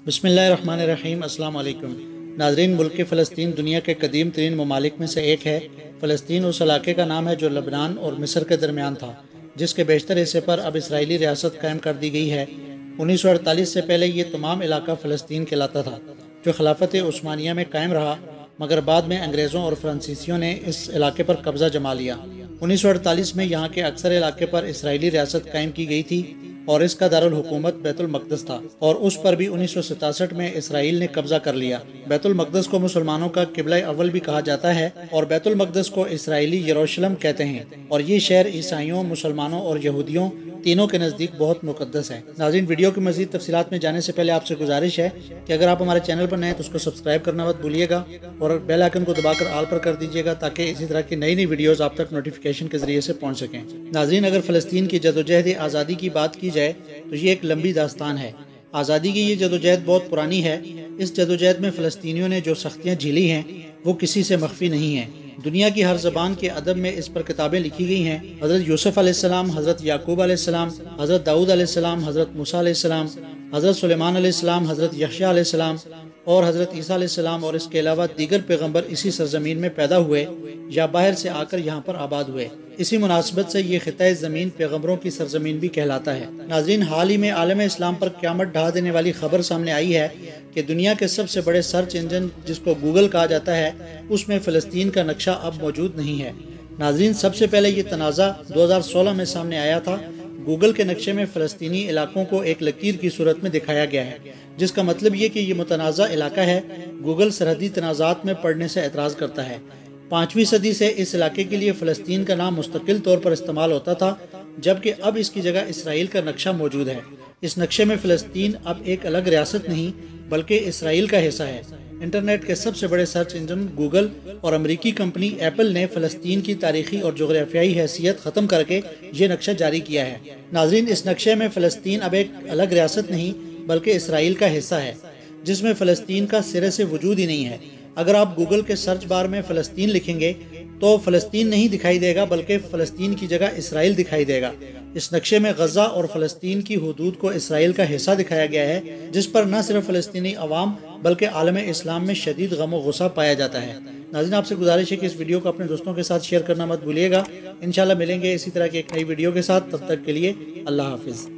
बिस्मिल्लाहिर्रहमानिर्रहीम। अस्सलाम वालेकुम नाज़रीन। मुल्क फ़लस्तीन दुनिया के कदीम तरीन ममालिक में से एक है। फ़लस्तीन उस इलाके का नाम है जो लबनान और मिस्र के दरमियान था, जिसके बेशतर हिस्से पर अब इसराइली रियासत कायम कर दी गई है। 1948 से पहले ये तमाम इलाका फ़लस्तीन कहलाता था, जो खिलाफत उस्मानिया में कायम रहा, मगर बाद में अंग्रेज़ों और फ्रांसीसियों ने इस इलाके पर कब्ज़ा जमा लिया। 1948 में यहाँ के अक्सर इलाके पर इसराइली रियासत कायम की गई थी और इसका दारुल हुकूमत बैतुल मक़दस था, और उस पर भी 1967 में इसराइल ने कब्जा कर लिया। बैतुल मक़दस को मुसलमानों का किबला अव्वल भी कहा जाता है और बैतुल मक़दस को इसराइली यरूशलेम कहते हैं, और ये शहर ईसाइयों, मुसलमानों और यहूदियों तीनों के नज़दीक बहुत मुक़द्दस है। नाज़रीन, वीडियो की मज़ीद तफसीलात में जाने से पहले आपसे गुजारिश है कि अगर आप हमारे चैनल पर नए हैं तो उसको सब्सक्राइब करना मत भूलिएगा और बेल आइकन को दबाकर आल पर कर दीजिएगा, ताकि इसी तरह की नई नई वीडियोज़ आप तक नोटिफिकेशन के ज़रिए से पहुँच सकें। नाज़रीन, अगर फ़लस्तीन की जदोजहद आज़ादी की बात की जाए तो ये एक लंबी दास्तान है। आज़ादी की ये जदोजहद बहुत पुरानी है। इस जदोजहद में फ़लस्तीनियों ने जो सख्तियाँ झेली हैं वो किसी से मख्फी नहीं हैं। दुनिया की हर ज़बान के अदब में इस पर किताबें लिखी गई हैं। हज़रत यूसुफ़ अलैहिस्सलाम, हज़रत याकूब अलैहिस्सलाम, हज़रत दाऊद अलैहिस्सलाम, हज़रत मूसा अलैहिस्सलाम, हज़रत सुलेमान अलैहिस्सलाम, हज़रत यहया अलैहिस्सलाम और हज़रत ईसा अलैहिस्सलाम और इसके अलावा दीगर पैगम्बर इसी सरज़मीन में पैदा हुए या बाहर से आकर यहाँ पर आबाद हुए। इसी मुनासबत से ये खिता ज़मीन पैगम्बरों की सरज़मीन भी कहलाता है। नाज़रीन, हाल ही में आलम इस्लाम पर क़यामत ढा देने वाली खबर सामने आई है कि दुनिया के सबसे बड़े सर्च इंजन जिसको गूगल कहा जाता है, उसमें फ़लस्तीन का नक्शा अब मौजूद नहीं है। नाज़रीन, सबसे पहले ये तनाज़ा 2016 में सामने आया था। गूगल के नक्शे में फ़लस्तीनी इलाकों को एक लकीर की सूरत में दिखाया गया है, जिसका मतलब ये कि ये मुतनाज़ा इलाका है। गूगल सरहदी तनाज़ात में पड़ने से एतराज़ करता है। 5वीं सदी से इस इलाके के लिए फ़लस्तीन का नाम मुस्तकिल तौर पर इस्तेमाल होता था, जबकि अब इसकी जगह इसराइल का नक्शा मौजूद है। इस नक्शे में फ़लस्तीन अब एक अलग रियासत नहीं बल्कि इसराइल का हिस्सा है। इंटरनेट के सबसे बड़े सर्च इंजन गूगल और अमरीकी कंपनी एप्पल ने फ़लस्तीन की तारीखी और जोग्राफियाई हैसियत ख़त्म करके ये नक्शा जारी किया है। नाज़रीन, इस नक्शे में फ़लस्तीन अब एक अलग रियासत नहीं बल्कि इसराइल का हिस्सा है, जिसमें फ़लस्तीन का सिरे से वजूद ही नहीं है। अगर आप गूगल के सर्च बार में फ़लस्तीन लिखेंगे तो फ़लस्तीन नहीं दिखाई देगा, बल्कि फ़लस्तीन की जगह इसराइल दिखाई देगा। इस नक्शे में गज़ा और फ़लस्तीन की हुदूद को इसराइल का हिस्सा दिखाया गया है, जिस पर न सिर्फ फ़लस्तीनी अवाम बल्कि आलम इस्लाम में शदीद गम व गुस्सा पाया जाता है। नाज़रीन, आपसे गुजारिश है कि इस वीडियो को अपने दोस्तों के साथ शेयर करना मत भूलिएगा। इंशाल्लाह मिलेंगे इसी तरह की एक नई वीडियो के साथ। तब तक के लिए अल्लाह हाफिज़।